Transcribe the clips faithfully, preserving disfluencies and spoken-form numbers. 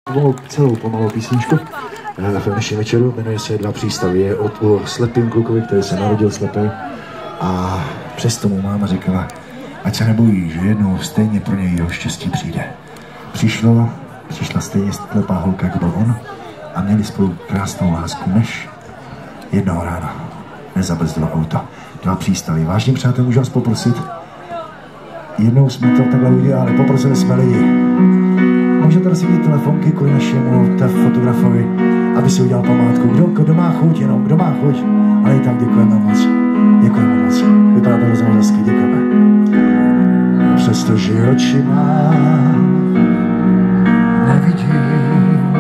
Pomalou, celou pomalou písničku v dnešním večeru, jmenuje se Dva přístavy. Je o, o slepým klukovi, který se narodil slepý a přesto mu máma říkala, ať se nebojí, že jednou stejně pro něj jeho štěstí přijde. Přišlo, přišla stejně slepá holka, jako byl on, a měli spolu krásnou lásku, než jednoho rána nezabrzdilo auto. Dva přístavy. Vážně přátelé, můžu vás poprosit? Jednou jsme to takhle udělali, poprosili jsme lidi. Můžete rozsvítit telefonky kvůli našemu fotografovi, aby si udělal památku. Kdo, kdo má chuť, jenom kdo má chuť. Ale i tak děkujeme moc. Děkujeme moc. Vypadá to hrozně hezky, děkujeme. Přestože oči mám, nevidím.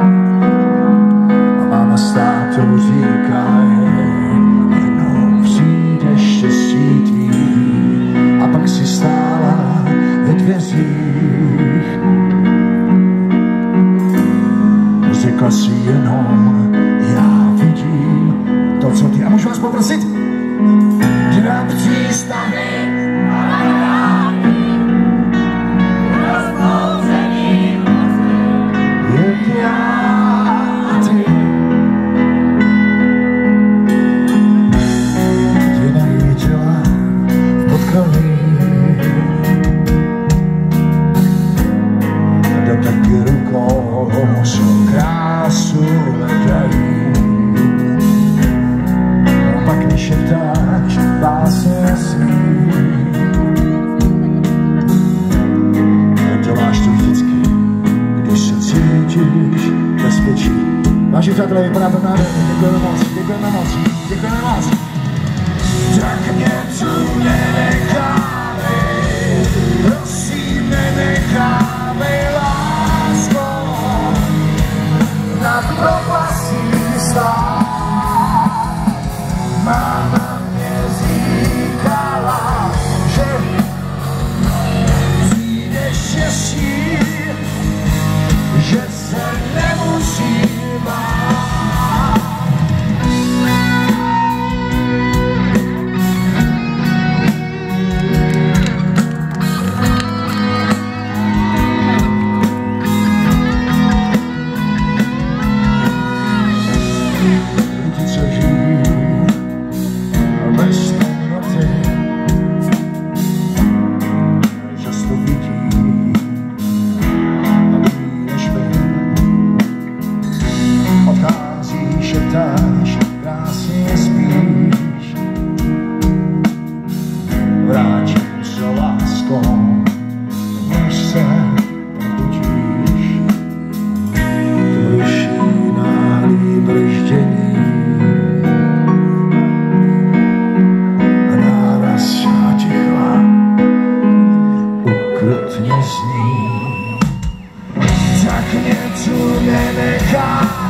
A máma s tátou říkají, jednou přijde štěstí tvý. A pak si stála ve dveřích. Řekla si jenom, já vidím to, co ty. A můžu vás poprosit? Dva přístavy a rány, rozpouzený mozky, jen já a ty. Tě najížděla v podkroví, jde taky rukou svou krásu hledají. A pak mi šeptáš básně svý. Děláš to vždycky, když se cítíš bezpečí. Vážení přátelé, vypadá to nádherně. Děkujeme moc, děkujeme moc, děkujeme moc. Tak mě tu nenechávej, prosím nenechávej, lásko, nad propastí stát. Máma mě říkala, že přijde štěstí, že se nemusí bát. Lidi, co žijí bez temnoty, často vidí a ví než my. Odcházíš, šeptáš, krásně spíš. Vrátím se láskou, než se probudíš. To liší náhlý brždění a náraz ticha ukrutně zní. Tak mě tu nenechá.